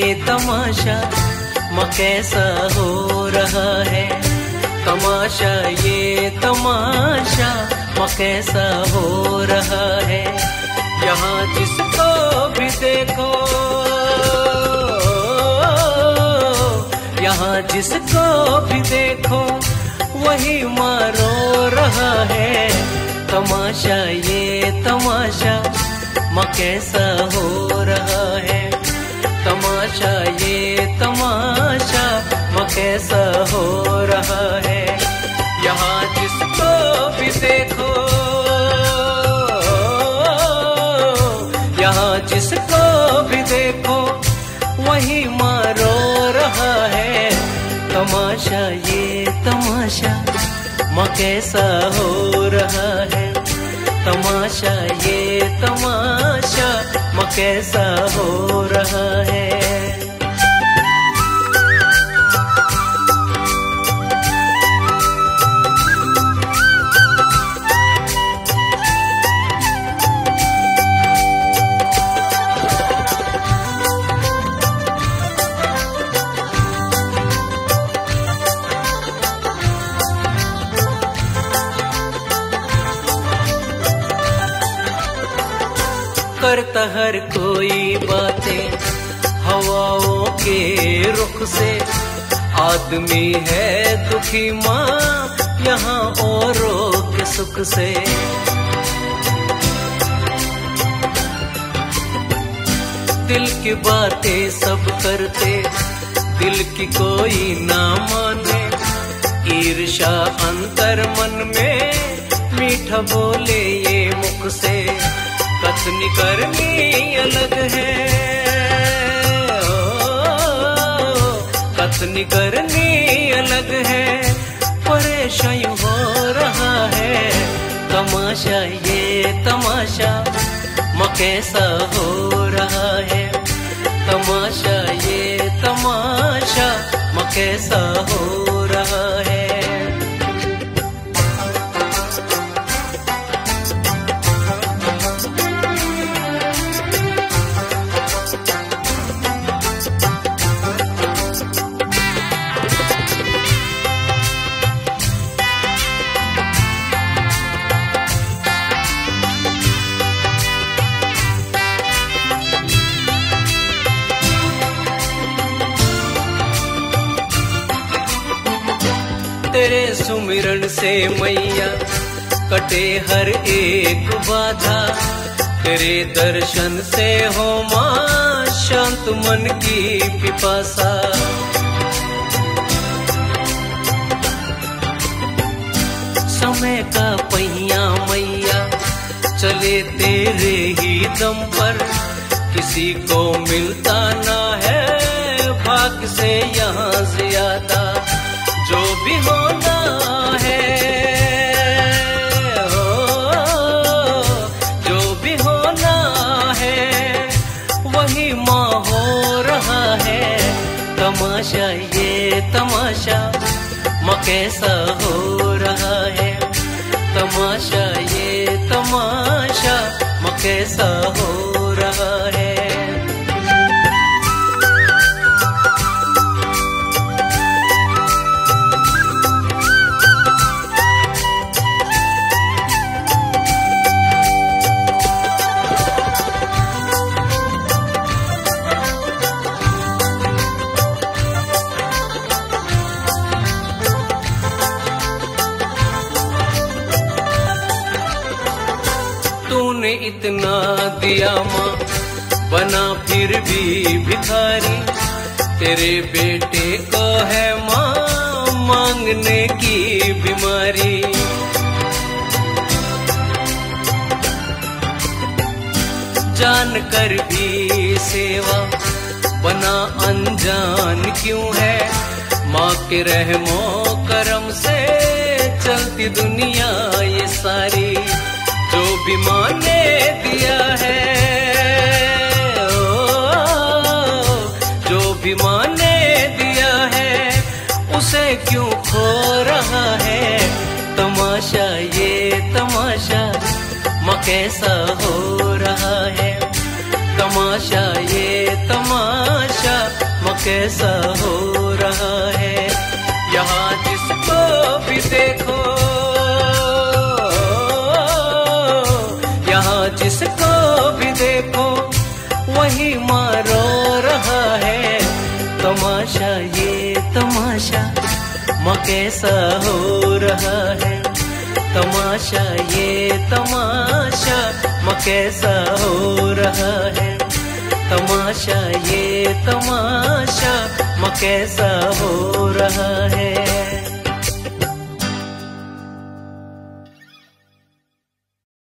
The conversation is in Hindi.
तमाशा माँ कैसा हो रहा है, तमाशा ये तमाशा माँ कैसा हो रहा है। यहाँ जिसको भी देखो, यहाँ जिसको भी देखो वही माँ रो रहा है। तमाशा ये तमाशा माँ कैसा हो रहा है, तमाशा ये तमाशा माँ कैसा हो रहा है। यहाँ जिसको भी देखो, यहाँ जिसको भी देखो वही माँ रो रहा है। तमाशा ये तमाशा माँ कैसा हो रहा है, तमाशा ये तमाशा माँ कैसा हो रहा है। करता हर कोई बातें हवाओं के रुख से, आदमी है दुखी माँ यहाँ औरों के सुख से। दिल की बातें सब करते दिल की कोई ना माने, ईर्ष्या अंतर मन में मीठा बोले ये मुख से। कथनी करनी अलग है, कथनी करनी अलग है, परेशान हो रहा है। तमाशा ये तमाशा माँ कैसा हो रहा है, तमाशा ये तमाशा माँ कैसा हो रहा है। तेरे सुमिरन से मैया कटे हर एक बाधा, तेरे दर्शन से हो माँ शांत मन की पिपासा। समय का पहिया मैया चले तेरे ही दम पर, किसी को मिलता ना है भाग्य से यहाँ ज्यादा। जो भी होना है जो भी होना है वही माँ हो रहा है। तमाशा ये तमाशा माँ कैसा हो रहा है, तमाशा ये तमाशा माँ कैसा हो रहा है। तूने इतना दिया माँ बना फिर भी भिखारी, तेरे बेटे को है माँ मांगने की बीमारी। जान कर भी सेवा बना अनजान क्यों है, माँ के रहमो करम से चलती दुनिया ये सारी। जो भी माँ ने दिया है, जो भी माँ ने दिया है उसे क्यों खो रहा है। तमाशा ये तमाशा माँ कैसा हो रहा है, तमाशा ये तमाशा कैसा हो रहा है। यहाँ जिसको भी देखो, यहाँ जिसको भी देखो वही मारो रहा है। तमाशा ये तमाशा माँ कैसा हो रहा है। तमाशा ये तमाशा माँ कैसा हो रहा है। तमाशा ये तमाशा माँ कैसा हो रहा है।